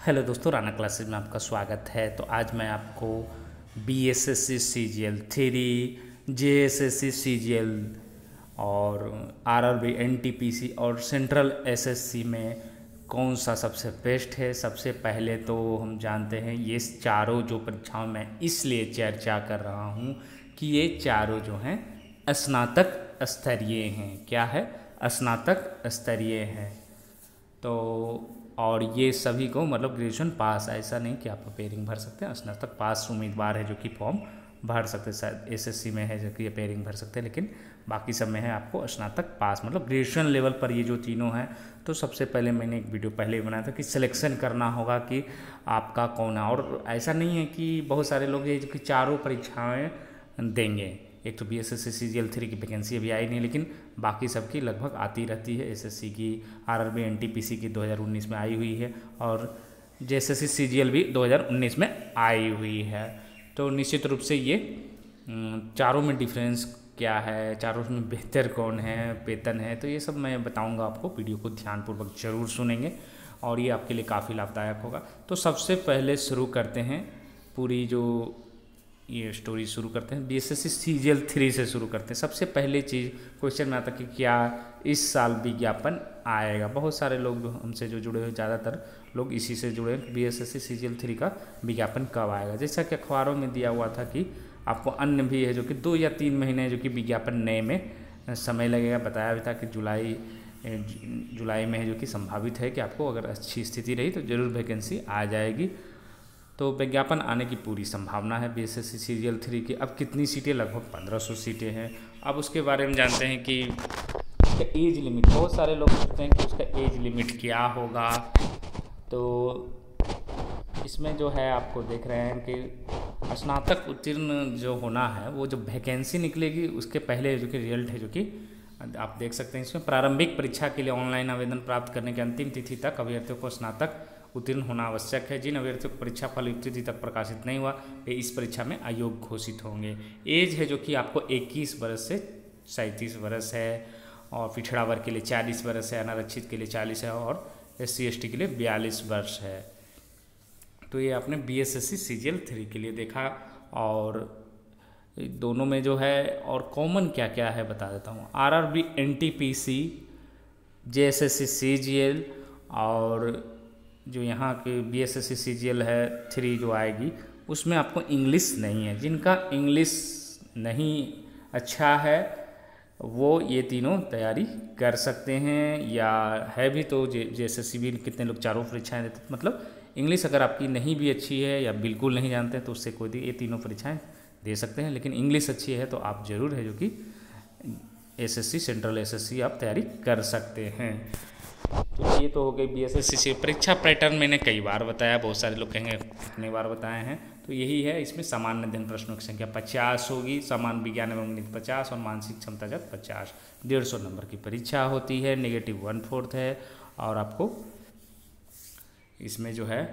Hello दोस्तों, Rana classes में आपका स्वागत है। तो आज मैं आपको BSSC CGL 3, JSSC CGL और RRB NTPC और सेंट्रल SSC में कौन सा सबसे बेस्ट है। सबसे पहले तो हम जानते हैं ये चारों जो परीक्षाओं में इसलिए चर्चा कर रहा हूँ कि ये चारों जो हैं स्नातक स्तरीय हैं। क्या है? स्नातक स्तरीय है। तो और ये सभी को मतलब ग्रेजुएशन पास, ऐसा नहीं कि आप अपेयरिंग भर सकते हैं। स्नातक पास उम्मीदवार है जो कि फॉर्म भर सकते हैं। शायद SSC में है जो कि अपेयरिंग भर सकते हैं, लेकिन बाकी सब में है आपको स्नातक पास, मतलब ग्रेजुएशन लेवल पर ये जो तीनों हैं। तो सबसे पहले मैंने एक वीडियो पहले ही बनाया था कि सिलेक्शन करना होगा कि आपका कौन है। और ऐसा नहीं है कि बहुत सारे लोग ये जो कि चारों परीक्षाएँ देंगे। एक तो BSSC CGL 3 की वैकेंसी अभी आई नहीं, लेकिन बाकी सबकी लगभग आती रहती है। SSC की, RRB NTPC की 2019 में आई हुई है और JSSC CGL भी 2019 में आई हुई है। तो निश्चित रूप से ये चारों में डिफरेंस क्या है, चारों में बेहतर कौन है, वेतन है, तो ये सब मैं बताऊंगा आपको। वीडियो को ध्यानपूर्वक जरूर सुनेंगे और ये आपके लिए काफ़ी लाभदायक होगा। तो सबसे पहले शुरू करते हैं, पूरी जो ये स्टोरी शुरू करते हैं BSSC CGL 3 से शुरू करते हैं। सबसे पहले चीज़ क्वेश्चन में आता कि क्या इस साल विज्ञापन आएगा। बहुत सारे लोग हमसे जो जुड़े हुए, ज़्यादातर लोग इसी से जुड़े हैं, BSSC CGL 3 का विज्ञापन कब आएगा। जैसा कि अखबारों में दिया हुआ था कि आपको अन्य भी है जो कि 2 या 3 महीने जो कि विज्ञापन नए में समय लगेगा। बताया भी था कि जुलाई में है जो कि संभावित है कि आपको अगर अच्छी स्थिति रही तो ज़रूर वैकेंसी आ जाएगी। तो विज्ञापन आने की पूरी संभावना है BSSC CGL 3 की। अब कितनी सीटें? लगभग 1500 सीटें हैं। अब उसके बारे में जानते हैं कि उसका एज लिमिट, बहुत सारे लोग पूछते हैं कि उसका एज लिमिट क्या होगा। तो इसमें जो है आपको देख रहे हैं कि स्नातक उत्तीर्ण जो होना है, वो जो वैकेंसी निकलेगी उसके पहले जो कि रिजल्ट है, जो कि आप देख सकते हैं इसमें प्रारंभिक परीक्षा के लिए ऑनलाइन आवेदन प्राप्त करने की अंतिम तिथि तक अभ्यर्थियों को स्नातक उत्तीर्ण होना आवश्यक है। जिन अभ्यर्थियों को परीक्षा फल युक्त तिथि तक प्रकाशित नहीं हुआ वे इस परीक्षा में अयोग्य घोषित होंगे। एज है जो कि आपको 21 वर्ष से 37 वर्ष है और पिछड़ा वर्ग के लिए 40 वर्ष है, अनारक्षित के लिए 40 है और SC ST के लिए 42 वर्ष है। तो ये आपने BSSC CGL 3 के लिए देखा। और दोनों में जो है और कॉमन क्या क्या है बता देता हूँ। RRB NTPC, JSSC CGL और जो यहाँ के BSSC CGL है 3 जो आएगी, उसमें आपको इंग्लिश नहीं है। जिनका इंग्लिश नहीं अच्छा है वो ये तीनों तैयारी कर सकते हैं, या है भी तो JSSC भी कितने लोग चारों परीक्षाएं देते हैं। मतलब इंग्लिश अगर आपकी नहीं भी अच्छी है या बिल्कुल नहीं जानते हैं तो उससे कोई ये तीनों परीक्षाएं दे सकते हैं। लेकिन इंग्लिश अच्छी है तो आप ज़रूर है जो कि SSC सेंट्रल SSC आप तैयारी कर सकते हैं। तो ये तो हो गई BSSC से। परीक्षा पैटर्न मैंने कई बार बताया, बहुत सारे लोग कहेंगे कितने बार बताए हैं, तो यही है। इसमें सामान्य अध्ययन प्रश्नों की संख्या 50 होगी, सामान्य विज्ञान एवं गणित 50 और मानसिक क्षमता जब 50। 150 नंबर की परीक्षा होती है, नेगेटिव 1/4 है। और आपको इसमें जो है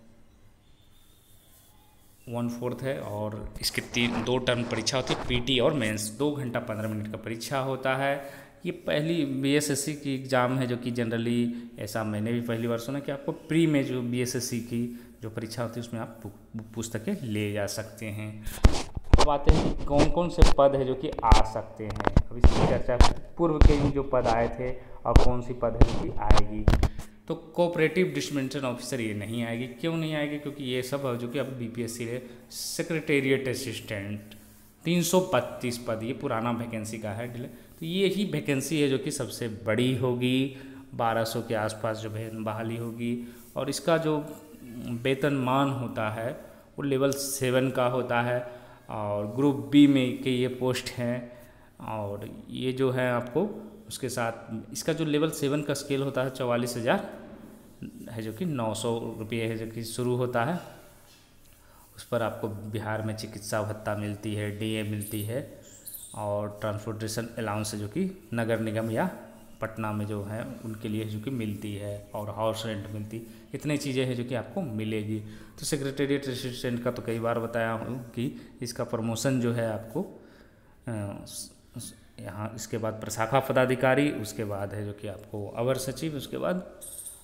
1/4 है और इसके 2 टर्म परीक्षा होती है, PT और मेंस। 2 घंटा 15 मिनट का परीक्षा होता है। ये पहली BSSC की एग्ज़ाम है जो कि जनरली, ऐसा मैंने भी पहली बार सुना कि आपको प्री में जो BSSC की जो परीक्षा होती है उसमें आप पुस्तकें ले जा सकते हैं। अब आते हैं कि कौन कौन से पद है जो कि आ सकते हैं। अब इसकी चर्चा पूर्व के जो पद आए थे और कौन सी पद है जो कि आएगी। तो कोऑपरेटिव डिस्ट्रीब्यूशन ऑफिसर ये नहीं आएगी। क्यों नहीं आएगी? क्योंकि ये सब जो कि अब BPSC है। सेक्रेटेरिएट असिस्टेंट 332 पद, ये पुराना वैकेंसी का है। तो ये ही वैकेंसी है जो कि सबसे बड़ी होगी। 1200 के आसपास जो बहाली होगी। और इसका जो वेतनमान होता है वो लेवल 7 का होता है और ग्रुप B में के ये पोस्ट हैं। और ये जो है आपको उसके साथ इसका जो लेवल 7 का स्केल होता है 44,000 है जो कि 900 रुपये है जो कि शुरू होता है। उस पर आपको बिहार में चिकित्सा भत्ता मिलती है, DA मिलती है और ट्रांसपोर्टेशन अलाउंस जो कि नगर निगम या पटना में जो है उनके लिए जो कि मिलती है, और हाउस रेंट मिलती। इतनी चीज़ें हैं जो कि आपको मिलेगी। तो सेक्रेटेरिएट असिस्टेंट का तो कई बार बताया हूँ कि इसका प्रमोशन जो है आपको यहाँ, इसके बाद प्रशाखा पदाधिकारी, उसके बाद है जो कि आपको अवर सचिव, उसके बाद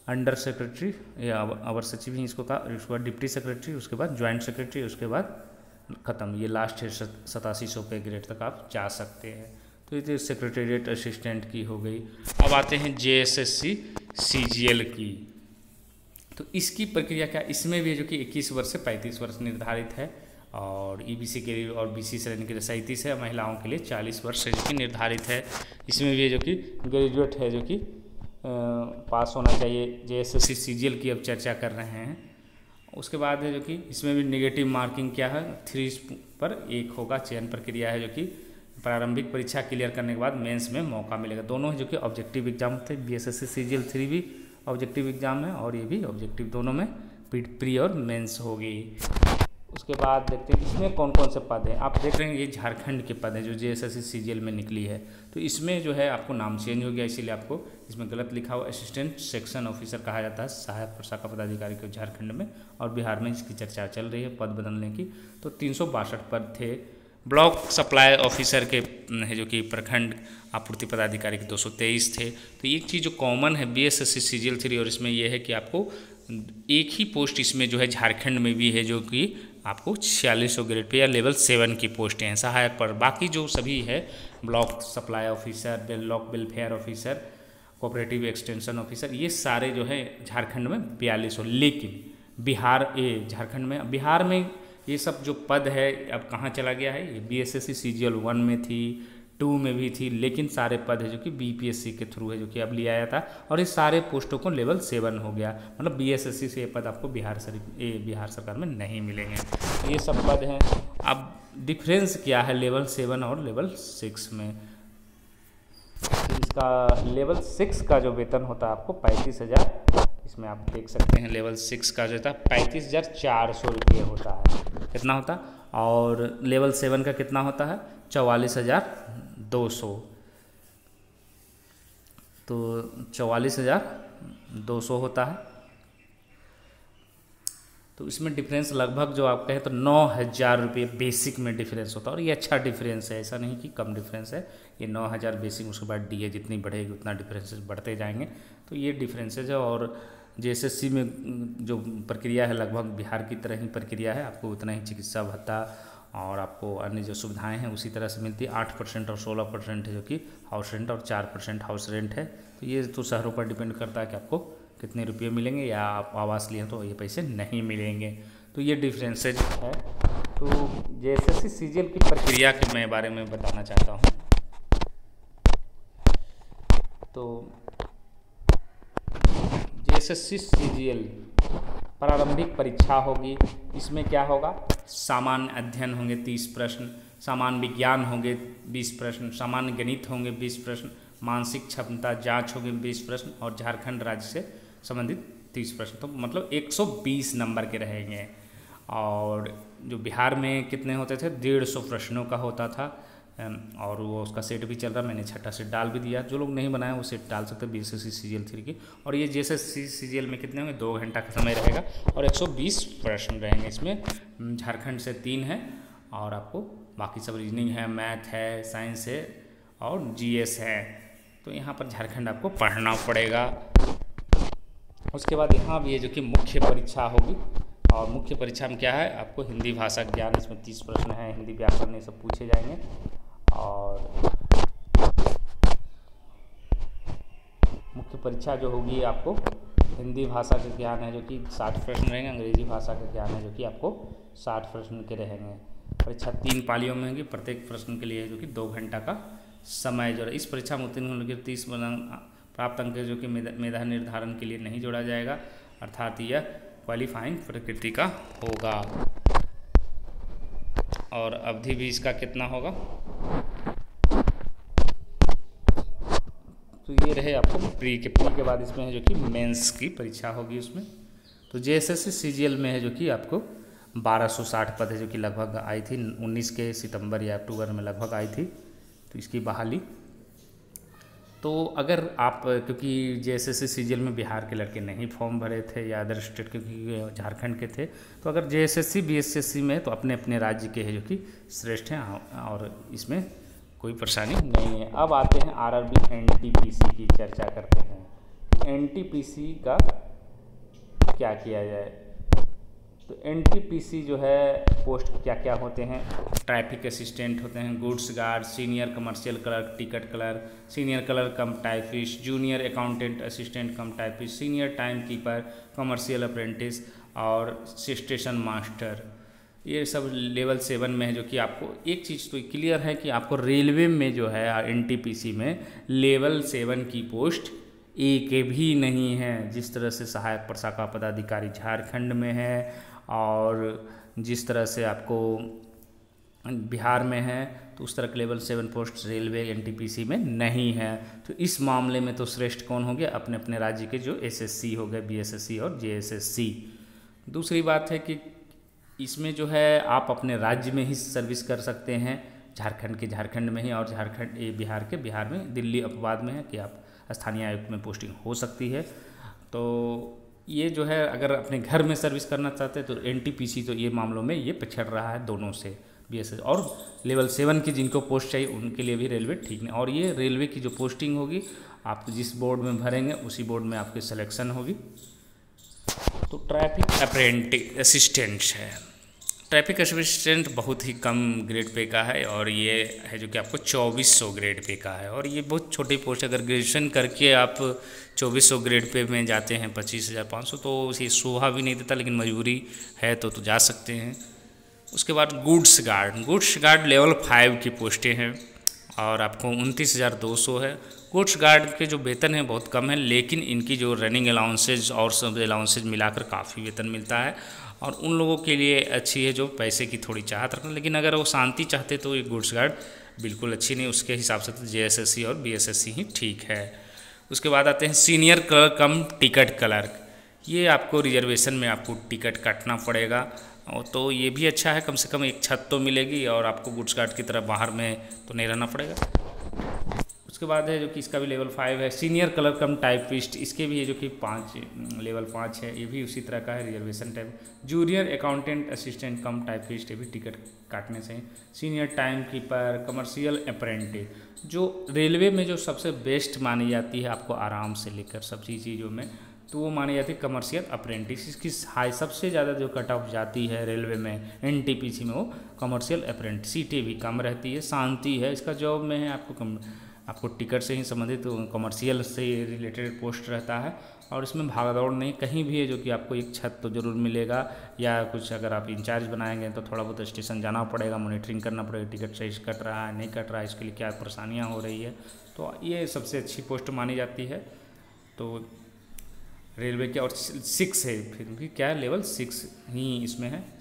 अंडर सेक्रेटरी या अवर सचिव ही इसको कहा, उसके बाद डिप्टी सेक्रेटरी, उसके बाद ज्वाइंट सेक्रेटरी, उसके बाद ख़त्म। ये लास्ट है 8700 पे ग्रेड तक आप जा सकते हैं। तो ये सेक्रेटेरिएट असिस्टेंट की हो गई। अब आते हैं JSSC CGL की। तो इसकी प्रक्रिया क्या, इसमें भी जो कि 21 वर्ष से 35 वर्ष निर्धारित है, और EBC के लिए और BC श्रेणी के लिए 37 है, महिलाओं के लिए 40 वर्ष जो कि निर्धारित है। इसमें भी जो कि ग्रेजुएट है जो कि पास होना चाहिए। JSSC CGL की अब चर्चा कर रहे हैं। उसके बाद है जो कि इसमें भी नेगेटिव मार्किंग क्या है, 3 पर 1 होगा। चयन प्रक्रिया है जो कि प्रारंभिक परीक्षा क्लियर करने के बाद मेंस में मौका मिलेगा। दोनों जो कि ऑब्जेक्टिव एग्जाम थे, BSSC CGL 3 भी ऑब्जेक्टिव एग्जाम है और ये भी ऑब्जेक्टिव, दोनों में प्री और मेंस होगी। उसके बाद देखते हैं इसमें कौन कौन से पद हैं। आप देख रहे हैं ये झारखंड के पद हैं जो JSSC CGL में निकली है। तो इसमें जो है आपको नाम चेंज हो गया, इसीलिए आपको इसमें गलत लिखा हुआ असिस्टेंट सेक्शन ऑफिसर कहा जाता है सहायक प्रशाखा पदाधिकारी को झारखंड में, और बिहार में इसकी चर्चा चल रही है पद बदलने की। तो 362 पद थे। ब्लॉक सप्लाई ऑफिसर के है जो कि प्रखंड आपूर्ति पदाधिकारी के 223 थे। तो एक चीज़ जो कॉमन है BSSC CGL 3 और इसमें यह है कि आपको एक ही पोस्ट इसमें जो है झारखंड में भी है जो कि आपको 4600 ग्रेड पे या लेवल 7 की पोस्टें हैं सहायक पर। बाकी जो सभी है block supply officer, block welfare officer, cooperative extension officer, ये सारे जो है झारखंड में 4200। लेकिन बिहार में ये सब जो पद है अब कहाँ चला गया है, ये BSSC CGL 1 में थी, 2 में भी थी, लेकिन सारे पद है जो कि BPSC के थ्रू है जो कि अब लिया आया था, और इस सारे पोस्टों को लेवल 7 हो गया। मतलब BSSC से ये पद आपको बिहार सरकार में नहीं मिलेंगे। तो ये सब पद हैं। अब डिफरेंस क्या है लेवल 7 और लेवल 6 में। इसका लेवल 6 का जो वेतन होता है आपको 35,000, इसमें आप देख सकते हैं लेवल 6 का जो होता है 35,400 रुपये होता है। कितना होता है? और लेवल 7 का कितना होता है? 44,200। तो 44,200 होता है। तो इसमें डिफरेंस लगभग जो आप कहें तो 9,000 रुपये बेसिक में डिफरेंस होता है, और ये अच्छा डिफरेंस है, ऐसा नहीं कि कम डिफरेंस है। ये 9,000 बेसिक, उसके बाद DA जितनी बढ़ेगी उतना डिफरेंसेस बढ़ते जाएंगे। तो ये डिफरेंसेज है। और JSSC में जो प्रक्रिया है लगभग बिहार की तरह ही प्रक्रिया है, आपको उतना ही चिकित्सा भत्ता और आपको अन्य जो सुविधाएं हैं उसी तरह से मिलती है। 8% और 16% है जो कि हाउस रेंट, और 4% हाउस रेंट है। तो ये तो शहरों पर डिपेंड करता है कि आपको कितने रुपये मिलेंगे, या आप आवास लिए तो ये पैसे नहीं मिलेंगे। तो ये डिफरेंसेज है। तो JSSC CGL की प्रक्रिया के मैं बारे में बताना चाहता हूँ। तो JSSC CGL प्रारंभिक परीक्षा होगी। इसमें क्या होगा? सामान्य अध्ययन होंगे 30 प्रश्न, सामान्य विज्ञान होंगे 20 प्रश्न, सामान्य गणित होंगे 20 प्रश्न, मानसिक क्षमता जांच होगी 20 प्रश्न, और झारखंड राज्य से संबंधित 30 प्रश्न। तो मतलब 120 नंबर के रहेंगे। और जो बिहार में कितने होते थे? 150 प्रश्नों का होता था, और वो उसका सेट भी चल रहा, मैंने छठा सेट डाल भी दिया। जो लोग नहीं बनाए वो सेट डाल सकते BSSC CGL 3 की। और ये JSSC CGL में कितने होंगे? 2 घंटा का समय रहेगा और 120 प्रश्न रहेंगे। इसमें झारखंड से 3 है, और आपको बाकी सब रीजनिंग है, मैथ है, साइंस है और GS है। तो यहाँ पर झारखंड आपको पढ़ना पड़ेगा। उसके बाद यहाँ भी ये जो कि मुख्य परीक्षा होगी, और मुख्य परीक्षा में क्या है? आपको हिंदी भाषा ज्ञान, इसमें 30 प्रश्न हैं, हिंदी व्याकरण ये सब पूछे जाएंगे। और मुख्य परीक्षा जो होगी आपको हिंदी भाषा का ज्ञान है जो कि 60 प्रश्न रहेंगे, अंग्रेजी भाषा का ज्ञान है जो कि आपको 60 प्रश्न के रहेंगे। परीक्षा 3 पालियों में होगी, प्रत्येक प्रश्न के लिए जो कि 2 घंटा का समय जो है। इस परीक्षा में उत्तीर्ण होने के 30 प्राप्त अंक जो कि मेधा निर्धारण के लिए नहीं जोड़ा जाएगा, अर्थात यह क्वालिफाइंग प्रकृति का होगा। और अवधि भी इसका कितना होगा? तो ये रहे आपको प्री के बाद इसमें है जो कि मेंस की परीक्षा होगी उसमें। तो JSSC CGL में है जो कि आपको 1260 पद है जो कि लगभग आई थी 19 के सितंबर या अक्टूबर में लगभग आई थी, तो इसकी बहाली। तो अगर आप, क्योंकि JSSC CGL में बिहार के लड़के नहीं फॉर्म भरे थे या अदर स्टेट के, क्योंकि झारखंड के थे, तो अगर JSSC BSSC में तो अपने अपने राज्य के है जो कि श्रेष्ठ हैं, और इसमें कोई परेशानी नहीं है। अब आते हैं RRB NTPC की चर्चा करते हैं। NTPC का क्या किया जाए। तो एनटीपीसी जो है पोस्ट क्या क्या होते हैं, ट्रैफिक असिस्टेंट होते हैं, goods guard, senior commercial clerk, ticket clerk, senior clerk cum typist, junior accountant assistant cum typist, senior time keeper, commercial apprentice और स्टेशन मास्टर। ये सब लेवल 7 में है, जो कि आपको एक चीज़ तो क्लियर है कि आपको रेलवे में जो है एनटीपीसी में लेवल 7 की पोस्ट एक भी नहीं है। जिस तरह से सहायक प्रशाखा पदाधिकारी झारखंड में है और जिस तरह से आपको बिहार में है, तो उस तरह के लेवल 7 पोस्ट रेलवे एनटीपीसी में नहीं है। तो इस मामले में तो श्रेष्ठ कौन हो गया, अपने अपने राज्य के जो एसएससी हो गए, बीएसएससी और जेएसएससी। दूसरी बात है कि इसमें जो है आप अपने राज्य में ही सर्विस कर सकते हैं, झारखंड के झारखंड में ही, और बिहार के बिहार में। दिल्ली अपवाद में है कि आप स्थानीय आयुक्त में पोस्टिंग हो सकती है। तो ये जो है अगर अपने घर में सर्विस करना चाहते हैं तो एनटीपीसी तो ये मामलों में ये पिछड़ रहा है दोनों से, बीएसएस और लेवल 7 की जिनको पोस्ट चाहिए उनके लिए भी रेलवे ठीक नहीं। और ये रेलवे की जो पोस्टिंग होगी आप जिस बोर्ड में भरेंगे उसी बोर्ड में आपकी सिलेक्शन होगी। तो ट्रैफिक अप्रेंटिस असिस्टेंट है, ट्रैफिक असिस्टेंट बहुत ही कम ग्रेड पे का है और ये है जो कि आपको 2400 ग्रेड पे का है। और ये बहुत छोटी पोस्ट, अगर ग्रेजुएशन करके आप 2400 ग्रेड पे में जाते हैं 25,500 तो ये शोभा भी नहीं देता, लेकिन मजबूरी है तो जा सकते हैं। उसके बाद गुड्स गार्ड लेवल 5 की पोस्टें हैं और आपको 29,200 है। गुड्स गार्ड के जो वेतन है बहुत कम है, लेकिन इनकी जो रनिंग अलाउंसेज और सब अलाउंसेज मिलाकर काफ़ी वेतन मिलता है और उन लोगों के लिए अच्छी है जो पैसे की थोड़ी चाहत रखते हैं। लेकिन अगर वो शांति चाहते तो ये गुड्स गार्ड बिल्कुल अच्छी नहीं, उसके हिसाब से तो जेएसएससी और बीएसएससी ही ठीक है। उसके बाद आते हैं senior clerk cum ticket clerk. ये आपको रिजर्वेशन में आपको टिकट काटना पड़ेगा, तो ये भी अच्छा है, कम से कम एक छत तो मिलेगी और आपको गुड्स गार्ड की तरह बाहर में तो नहीं रहना पड़ेगा। उसके बाद है जो कि इसका भी लेवल 5 है, सीनियर क्लर्क कम टाइपिस्ट। इसके भी है जो कि लेवल 5 है, ये भी उसी तरह का है, reservation type. Junior accountant assistant cum typist, ये भी टिकट काटने से। Senior time keeper, commercial apprentice. जो रेलवे में जो सबसे बेस्ट मानी जाती है आपको आराम से लेकर सभी चीज़ों में, तो वो मानी जाती है कमर्शियल अप्रेंटिस। इसकी हाई सबसे ज़्यादा जो कट ऑफ जाती है रेलवे में एनटीपीसी में वो कमर्शियल अप्रेंटिस। सीटें भी कम रहती है, शांति है, इसका जॉब में है आपको टिकट से ही संबंधित कमर्शियल से रिलेटेड पोस्ट रहता है और इसमें भागदौड़ नहीं, कहीं भी है जो कि आपको एक छत तो ज़रूर मिलेगा या कुछ अगर आप इंचार्ज बनाएंगे तो थोड़ा बहुत स्टेशन जाना पड़ेगा, मॉनिटरिंग करना पड़ेगा, टिकट सही से कट रहा है नहीं कट रहा है, इसके लिए क्या परेशानियाँ हो रही है। तो ये सबसे अच्छी पोस्ट मानी जाती है। तो रेलवे के और 6 है, फिर भी क्या लेवल 6 ही इसमें है।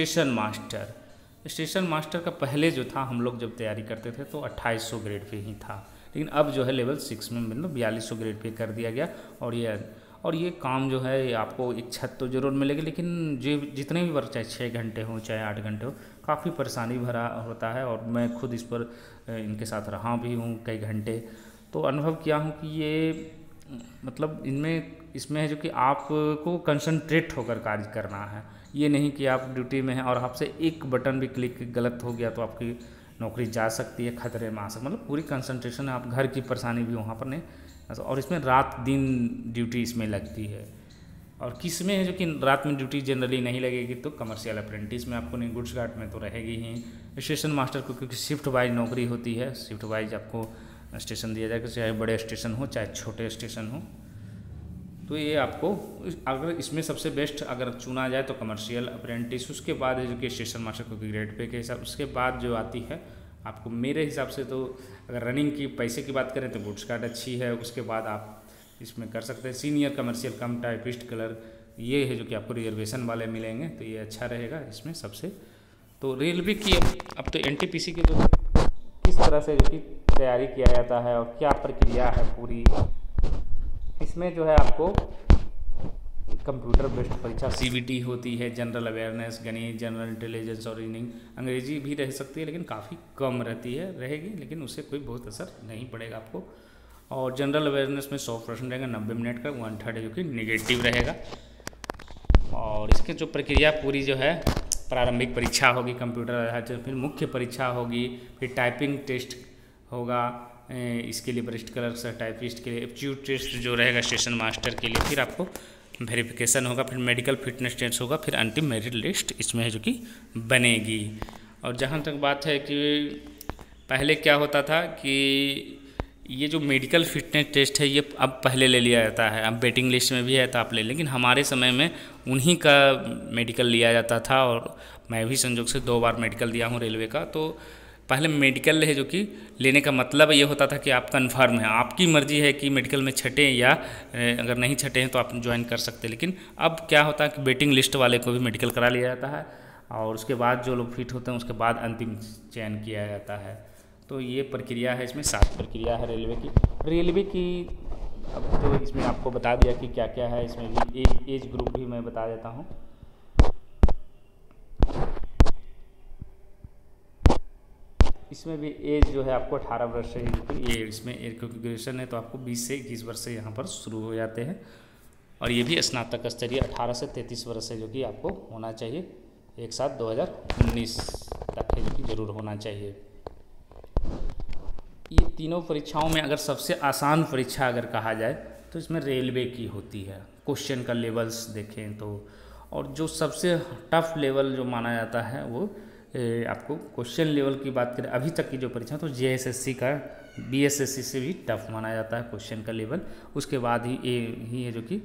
स्टेशन मास्टर का पहले जो था हम लोग जब तैयारी करते थे तो 2800 ग्रेड पे ही था, लेकिन अब जो है लेवल 6 में मतलब 4200 ग्रेड पे कर दिया गया। और ये काम जो है आपको एक छत तो ज़रूर मिलेगी, लेकिन जो जितने भी वर्क चाहे 6 घंटे हो चाहे 8 घंटे हो, काफ़ी परेशानी भरा होता है। और मैं खुद इस पर इनके साथ रहा भी हूँ कई घंटे, तो अनुभव किया हूँ कि ये मतलब इसमें है जो कि आपको कंसंट्रेट होकर कार्य करना है। ये नहीं कि आप ड्यूटी में हैं और आपसे एक बटन भी क्लिक गलत हो गया तो आपकी नौकरी जा सकती है, खतरे में आ सकती, मतलब पूरी कंसंट्रेशन है। आप घर की परेशानी भी वहाँ पर नहीं, और इसमें रात दिन ड्यूटी इसमें लगती है। और किस में है जो कि रात में ड्यूटी जनरली नहीं लगेगी, तो कमर्शियल अप्रेंटिस में आपको नहीं, गुड्स गार्ड में तो रहेगी ही। स्टेशन मास्टर को क्योंकि शिफ्ट वाइज नौकरी होती है, शिफ्ट वाइज आपको स्टेशन दिया जाएगा, चाहे बड़े स्टेशन हो चाहे छोटे स्टेशन हो। तो ये आपको अगर इसमें सबसे बेस्ट अगर चुना जाए तो कमर्शियल अप्रेंटिस, उसके बाद है जो कि स्टेशन मास्टर को ग्रेड पे के हिसाब, उसके बाद जो आती है आपको मेरे हिसाब से तो अगर रनिंग की पैसे की बात करें तो गुड्स गार्ड अच्छी है। उसके बाद आप इसमें कर सकते हैं senior commercial cum typist clerk, ये है जो कि आपको रिजर्वेशन वाले मिलेंगे, तो ये अच्छा रहेगा इसमें सबसे। तो रेलवे की अब तो एनटीपीसी की जो किस तरह से जो कि तैयारी किया जाता है और क्या प्रक्रिया है पूरी, इसमें जो है आपको कंप्यूटर बेस्ड परीक्षा सीबीटी होती है, जनरल अवेयरनेस, गणित, जनरल इंटेलिजेंस और रीजनिंग, अंग्रेजी भी रह सकती है लेकिन काफ़ी कम रहेगी, लेकिन उससे कोई बहुत असर नहीं पड़ेगा आपको। और जनरल अवेयरनेस में 100% रहेगा, 90 मिनट का, 1/3 जो कि निगेटिव रहेगा। और इसके जो प्रक्रिया पूरी जो है, प्रारंभिक परीक्षा होगी कंप्यूटर आधारित, फिर मुख्य परीक्षा होगी, फिर टाइपिंग टेस्ट होगा इसके लिए वरिष्ठ क्लर्क टाइपिस्ट के लिए, एप्टीट्यूड टेस्ट जो रहेगा स्टेशन मास्टर के लिए, फिर आपको वेरिफिकेशन होगा, फिर मेडिकल फिटनेस टेस्ट होगा, फिर अंतिम मेरिट लिस्ट इसमें है जो कि बनेगी। और जहाँ तक बात है कि पहले क्या होता था कि ये जो मेडिकल फिटनेस टेस्ट है ये अब पहले ले लिया जाता है, अब वेटिंग लिस्ट में भी है तो आप ले, लेकिन हमारे समय में उन्हीं का मेडिकल लिया जाता था। और मैं भी संयोग से 2 बार मेडिकल दिया हूँ रेलवे का। तो पहले मेडिकल है जो कि लेने का मतलब ये होता था कि आप कन्फर्म है, आपकी मर्जी है कि मेडिकल में छटें या अगर नहीं छटे हैं तो आप ज्वाइन कर सकते हैं। लेकिन अब क्या होता है कि वेटिंग लिस्ट वाले को भी मेडिकल करा लिया जाता है और उसके बाद जो लोग फिट होते हैं उसके बाद अंतिम चयन किया जाता है। तो ये प्रक्रिया है, इसमें 7 प्रक्रिया है रेलवे की। अब तो इसमें आपको बता दिया कि क्या क्या है, इसमें भी एज ग्रुप भी मैं बता देता हूँ। इसमें भी एज जो है आपको 18 वर्ष से ये इसमें ग्रेजुएशन है तो आपको 20 से 21 वर्ष से यहाँ पर शुरू हो जाते हैं। और ये भी स्नातक स्तरीय 18 से 33 वर्ष से जो कि आपको होना चाहिए, एक साथ 2019 तक है जो कि ज़रूर होना चाहिए। ये तीनों परीक्षाओं में अगर सबसे आसान परीक्षा अगर कहा जाए तो इसमें रेलवे की होती है। क्वेश्चन का लेवल्स देखें तो, और जो सबसे टफ लेवल जो माना जाता है वो आपको क्वेश्चन लेवल की बात करें अभी तक की जो परीक्षा तो जेएसएससी का बीएसएससी से भी टफ माना जाता है क्वेश्चन का लेवल। उसके बाद ही है जो कि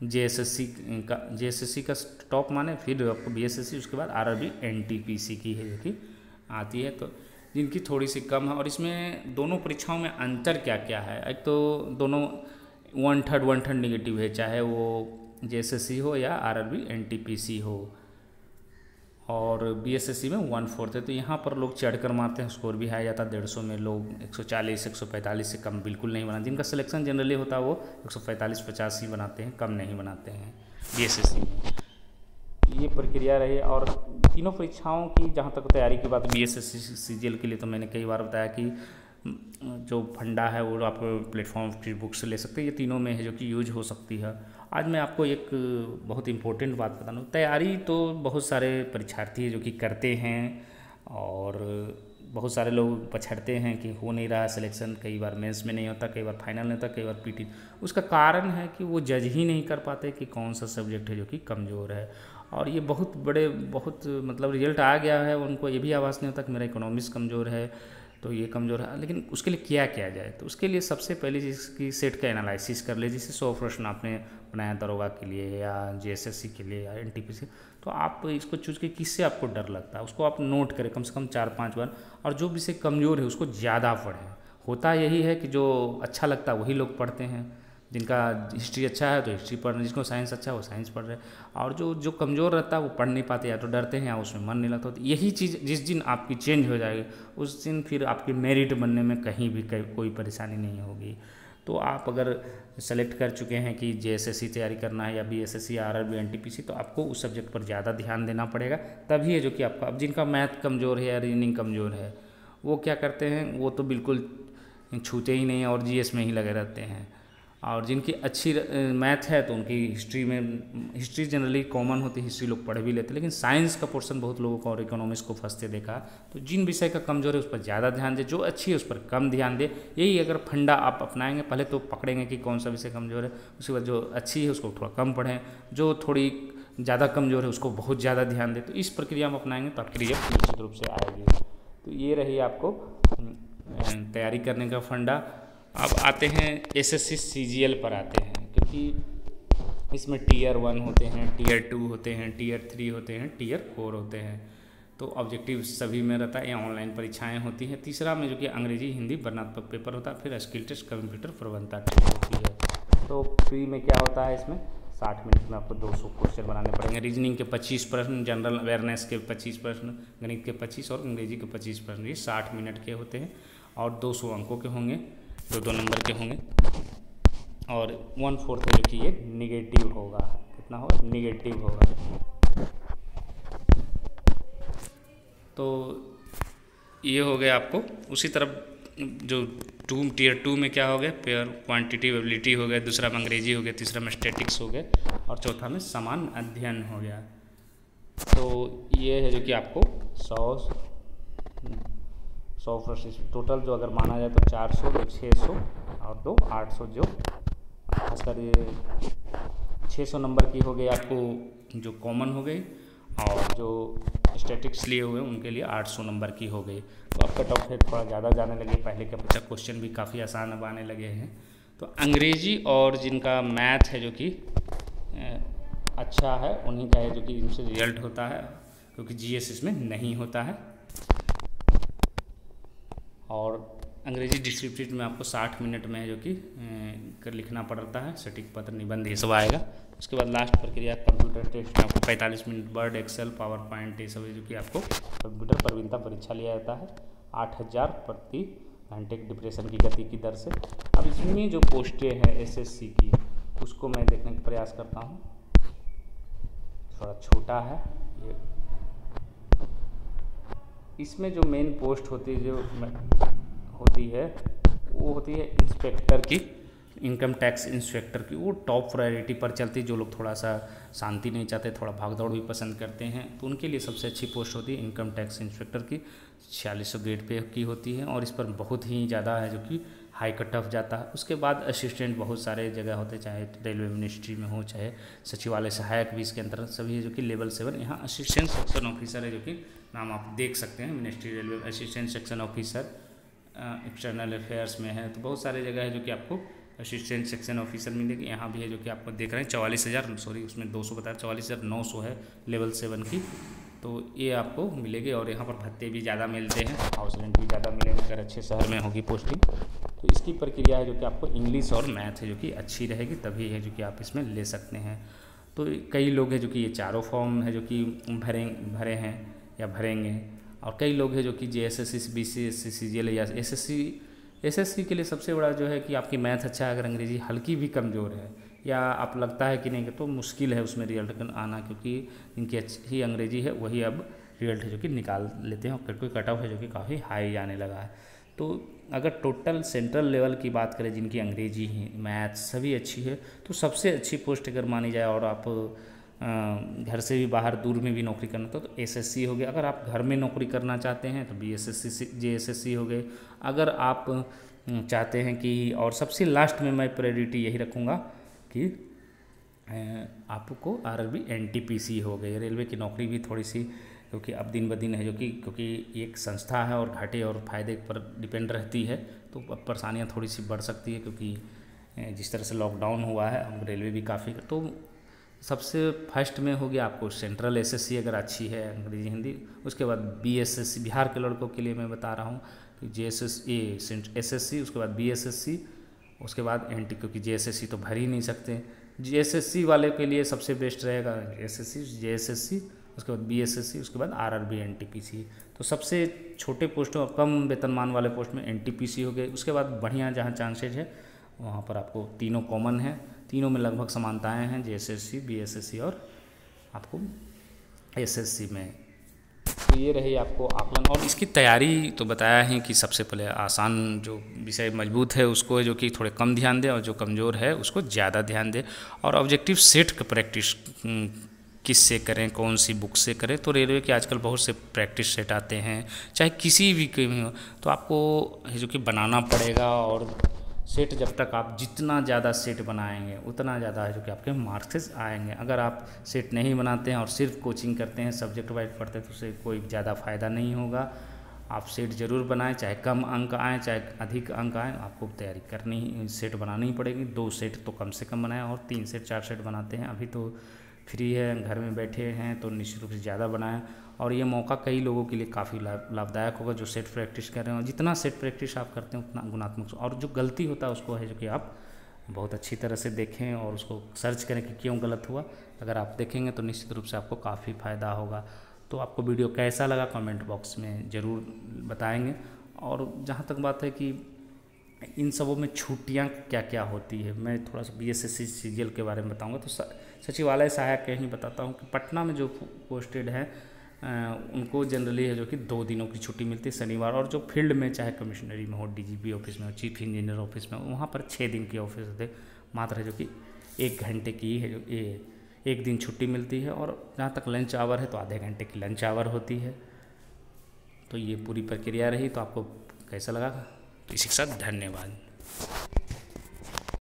जेएसएससी का टॉप माने, फिर आपको बीएसएससी, उसके बाद आरआरबी एनटीपीसी की है जो कि आती है, तो जिनकी थोड़ी सी कम है। और इसमें दोनों परीक्षाओं में अंतर क्या क्या है, एक तो दोनों 1/3 नेगेटिव है, चाहे वो जेएसएससी हो या आरआरबी एनटीपीसी हो, और बीएसएससी में 1/4 है। तो यहाँ पर लोग चढ़कर मारते हैं, स्कोर भी हाई जाता है 150 में, लोग 140 145 से कम बिल्कुल नहीं बनाते। जिनका सिलेक्शन जनरली होता है वो 145-50 ही बनाते हैं, कम नहीं बनाते हैं बीएसएससी में। ये प्रक्रिया रही। और तीनों परीक्षाओं की जहाँ तक तैयारी की बात बीएसएससी सीजीएल के लिए तो मैंने कई बार बताया कि जो फंडा है वो आप प्लेटफॉर्म की बुक से ले सकते हैं, ये तीनों में है जो कि यूज हो सकती है। आज मैं आपको एक बहुत इम्पोर्टेंट बात बता दूँ, तैयारी तो बहुत सारे परीक्षार्थी है जो कि करते हैं और बहुत सारे लोग पछड़ते हैं कि हो नहीं रहा सिलेक्शन, कई बार मेंस में नहीं होता, कई बार फाइनल नहीं होता, कई बार पीटी। उसका कारण है कि वो जज ही नहीं कर पाते कि कौन सा सब्जेक्ट है जो कि कमज़ोर है। और ये बहुत मतलब रिजल्ट आ गया है, उनको ये भी आभास नहीं होता कि मेरा इकोनॉमिक्स कमज़ोर है तो ये कमज़ोर है। लेकिन उसके लिए क्या किया जाए, तो उसके लिए सबसे पहले जिसकी सेट का एनालिसिस कर ले, जैसे 100 प्रश्न आपने बनाया दरोगा के लिए या जेएसएससी के लिए या एनटीपीसी, तो आप इसको चूज के किससे आपको डर लगता है उसको आप नोट करें कम से कम 4-5 बार। और जो विषय कमज़ोर है उसको ज़्यादा पढ़ें। होता यही है कि जो अच्छा लगता है वही लोग पढ़ते हैं, जिनका हिस्ट्री अच्छा है तो हिस्ट्री पढ़ रहे हैं, जिसको साइंस अच्छा है वो साइंस पढ़ रहे हैं, और जो कमज़ोर रहता है वो पढ़ नहीं पाते, या तो डरते हैं या उसमें मन नहीं लगता। तो यही चीज़ जिस दिन आपकी चेंज हो जाएगी उस दिन फिर आपकी मेरिट बनने में कहीं भी कोई परेशानी नहीं होगी। तो आप अगर सेलेक्ट कर चुके हैं कि जेएसएससी तैयारी करना है या बीएसएससी आरआरबी एनटीपीसी, तो आपको उस सब्जेक्ट पर ज़्यादा ध्यान देना पड़ेगा, तभी है जो कि आपका। अब जिनका मैथ कमज़ोर है या रीजनिंग कमज़ोर है वो क्या करते हैं, वो तो बिल्कुल छूते ही नहीं और जीएस में ही लगे रहते हैं। और जिनकी अच्छी मैथ है तो उनकी हिस्ट्री जनरली कॉमन होती है, हिस्ट्री लोग पढ़ भी लेते हैं, लेकिन साइंस का पोर्शन बहुत लोगों को और इकोनॉमिक्स को फंसते देखा। तो जिन विषय का कमज़ोर है उस पर ज़्यादा ध्यान दे, जो अच्छी है उस पर कम ध्यान दे। यही अगर फंडा आप अपनाएंगे, पहले तो पकड़ेंगे कि कौन सा विषय कमज़ोर है, उसके बाद जो अच्छी है उसको थोड़ा कम पढ़ें, जो थोड़ी ज़्यादा कमज़ोर है उसको बहुत ज़्यादा ध्यान दे। तो इस प्रक्रिया में अपनाएंगे तो आपकी रिजल्ट निश्चित रूप से आएगी। तो ये रही आपको तैयारी करने का फंडा। अब आते हैं एसएससी सीजीएल पर आते हैं, क्योंकि इसमें टियर 1 होते हैं, टियर 2 होते हैं, टियर 3 होते हैं, टियर 4 होते हैं। तो ऑब्जेक्टिव सभी में रहता है, या ऑनलाइन परीक्षाएं होती हैं। तीसरा में जो कि अंग्रेजी हिंदी वर्णनात्मक पेपर होता है, फिर स्किल टेस्ट कंप्यूटर प्रबंधता टेस्ट होती है। तो प्री में क्या होता है, इसमें 60 मिनट में आपको 200 क्वेश्चन बनाने पड़ेंगे। रीजनिंग के 25 प्रश्न, जनरल अवेयरनेस के 25 प्रश्न, गणित के 25 और अंग्रेजी के 25 प्रश्न, ये 60 मिनट के होते हैं और 200 अंकों के होंगे, 2 नंबर के होंगे। और 1/4 है जो कि ये निगेटिव होगा, कितना होगा, निगेटिव होगा। तो ये हो गया आपको। उसी तरफ जो टियर 2 में क्या हो गया, पेयर क्वांटिटिव एबिलिटी हो गया, दूसरा में अंग्रेजी हो गया, तीसरा में स्टैटिक्स हो गया और चौथा में समान अध्ययन हो गया। तो ये है जो कि आपको 100 प्रश्न टोटल जो अगर माना जाए तो 400, 2 600 और 2 800, जो खासकर ये 600 नंबर की हो गई आपको जो कॉमन हो गई, और जो स्टैटिक्स लिए हुए हैं उनके लिए 800 नंबर की हो गई। तो अब कट ऑफ है थोड़ा ज़्यादा जाने लगे, पहले के अपेक्षा क्वेश्चन भी काफ़ी आसान अब आने लगे हैं। तो अंग्रेजी और जिनका मैथ है जो कि अच्छा है उन्हीं का है जो कि इनसे रिजल्ट होता है, क्योंकि जीएस इसमें नहीं होता है। और अंग्रेजी डिस्क्रिप्टिव में आपको 60 मिनट में है जो कि लिखना पड़ता है, सटीक पत्र, निबंध, ये सब आएगा। उसके बाद लास्ट प्रक्रिया कंप्यूटर टेस्ट में आपको 45 minute word, excel, power point, ये सब है जो कि आपको कंप्यूटर प्रवीणता परीक्षा लिया जाता है 8000 प्रति घंटे की डिप्रेशन की गति की दर से। अब इसमें जो पोस्टें हैं एसएससी की, उसको मैं देखने का प्रयास करता हूँ। थोड़ा छोटा है ये। इसमें जो मेन पोस्ट होती है वो होती है इंस्पेक्टर की, इनकम टैक्स इंस्पेक्टर की। वो टॉप प्रायोरिटी पर चलती है। जो लोग थोड़ा सा शांति नहीं चाहते, थोड़ा भागदौड़ भी पसंद करते हैं, तो उनके लिए सबसे अच्छी पोस्ट होती है इनकम टैक्स इंस्पेक्टर की। 4600 ग्रेड पे की होती है और इस पर बहुत ही ज़्यादा है जो कि हाई कट ऑफ जाता है। उसके बाद असिस्टेंट बहुत सारे जगह होते, चाहे रेलवे मिनिस्ट्री में हो, चाहे सचिवालय सहायक भी इसके अंतर्गत सभी है जो कि लेवल 7। यहाँ असिस्टेंट सेक्शन ऑफिसर है जो कि नाम आप देख सकते हैं, ministry railway assistant section officer external affairs में है। तो बहुत सारे जगह है जो कि आपको असिस्टेंट सेक्शन ऑफिसर मिलेगी। यहाँ भी है जो कि आपको देख रहे हैं 44,000, सॉरी उसमें 200 बताया, 44,900 है लेवल 7 की। तो ये आपको मिलेगी और यहाँ पर भत्ते भी ज़्यादा मिलते हैं, हाउस रेंट भी ज़्यादा मिलेंगे अगर अच्छे शहर में होगी पोस्टिंग। तो इसकी प्रक्रिया है जो कि आपको इंग्लिश और मैथ है जो कि अच्छी रहेगी, तभी है जो कि आप इसमें ले सकते हैं। तो कई लोग हैं जो कि ये चारों फॉर्म है जो कि भरे हैं या भरेंगे, और कई लोग हैं जो कि जेएसएससी, बीसीएससी, सीजीएल या एसएससी के लिए सबसे बड़ा जो है कि आपकी मैथ अच्छा है, अगर अंग्रेजी हल्की भी कमज़ोर है या आप लगता है कि नहीं, तो मुश्किल है उसमें रिजल्ट आना, क्योंकि इनकी अच्छी अंग्रेजी है वही अब रिजल्ट है जो कि निकाल लेते हैं। और कोई कट ऑफ है जो कि काफ़ी हाई आने लगा है। तो अगर टोटल सेंट्रल लेवल की बात करें जिनकी अंग्रेजी है, मैथ सभी अच्छी है, तो सबसे अच्छी पोस्ट अगर मानी जाए और आप घर से भी बाहर दूर में भी नौकरी करना तो एसएससी हो गया। अगर आप घर में नौकरी करना चाहते हैं तो बीएसएससी, जेएसएससी हो गए। अगर आप चाहते हैं कि, और सबसे लास्ट में मैं प्रायोरिटी यही रखूँगा कि आपको आरआरबी एनटीपीसी हो गई। रेलवे की नौकरी भी थोड़ी सी, क्योंकि अब दिन ब दिन है जो कि, क्योंकि एक संस्था है और घाटे और फायदे पर डिपेंड रहती है, तो अब परेशानियाँ थोड़ी सी बढ़ सकती है, क्योंकि जिस तरह से लॉकडाउन हुआ है अब रेलवे भी काफ़ी। तो सबसे फर्स्ट में हो गया आपको सेंट्रल एसएससी अगर अच्छी है अंग्रेजी हिंदी। उसके बाद बीएसएससी, बिहार के लड़कों के लिए मैं बता रहा हूँ कि एसएससी, उसके बाद बीएसएससी, उसके बाद एनटी, क्योंकि जेएसएससी तो भर ही नहीं सकते। जेएसएससी वाले के लिए सबसे बेस्ट रहेगा एसएससी, जेएसएससी, उसके बाद बीएसएससी, उसके बाद आरआरबी एनटीपीसी। तो सबसे छोटे पोस्टों, कम वेतनमान वाले पोस्ट में एनटीपीसी हो गए। उसके बाद बढ़िया जहाँ चांसेज है वहाँ पर आपको तीनों कॉमन है, तीनों में लगभग समानताएं हैं, जेएसएससी, बीएसएससी और आपको एसएससी में। तो ये रही आपको आकलन। और इसकी तैयारी तो बताया है कि सबसे पहले आसान जो विषय मजबूत है उसको जो कि थोड़े कम ध्यान दें, और जो कमज़ोर है उसको ज़्यादा ध्यान दें। और ऑब्जेक्टिव सेट का प्रैक्टिस किस से करें, कौन सी बुक से करें। तो रेलवे के आजकल बहुत से प्रैक्टिस सेट आते हैं, चाहे किसी भी के हो, तो आपको जो कि बनाना पड़ेगा। और सेट जब तक आप जितना ज़्यादा सेट बनाएंगे उतना ज़्यादा है जो कि आपके मार्क्स आएंगे। अगर आप सेट नहीं बनाते हैं और सिर्फ कोचिंग करते हैं, सब्जेक्ट वाइज पढ़ते हैं, तो उससे कोई ज़्यादा फ़ायदा नहीं होगा। आप सेट ज़रूर बनाएं, चाहे कम अंक आएँ चाहे अधिक अंक आएँ, आपको तैयारी करनी ही, सेट बनानी ही पड़ेगी। 2 सेट तो कम से कम बनाएं, और 3 सेट 4 सेट बनाते हैं। अभी तो फ्री है, घर में बैठे हैं, तो निश्चित रूप से ज़्यादा बनाएं। और ये मौका कई लोगों के लिए काफ़ी लाभदायक होगा जो सेट प्रैक्टिस कर रहे हैं। और जितना सेट प्रैक्टिस आप करते हैं उतना गुणात्मक, और जो गलती होता है उसको है जो कि आप बहुत अच्छी तरह से देखें और उसको सर्च करें कि क्यों गलत हुआ। अगर आप देखेंगे तो निश्चित रूप से आपको काफ़ी फ़ायदा होगा। तो आपको वीडियो कैसा लगा कमेंट बॉक्स में ज़रूर बताएंगे। और जहाँ तक बात है कि इन सबों में छुट्टियाँ क्या क्या होती है, मैं थोड़ा सा बीएसएससी सीजीएल के बारे में बताऊंगा। तो सचिवालय सहायक के ही बताता हूँ कि पटना में जो पोस्टेड है उनको जनरली है जो कि 2 दिनों की छुट्टी मिलती है, शनिवार। और जो फील्ड में चाहे कमिश्नरी में हो, डीजीपी ऑफिस में हो, चीफ इंजीनियर ऑफिस में हो, वहाँ पर 6 दिन की ऑफिस होते मात्र है जो कि 1 घंटे की है जो 1 दिन छुट्टी मिलती है। और जहाँ तक लंच आवर है तो आधे घंटे की लंच आवर होती है। तो ये पूरी प्रक्रिया रही। तो आपको कैसा लगा? तो इसी के साथ धन्यवाद।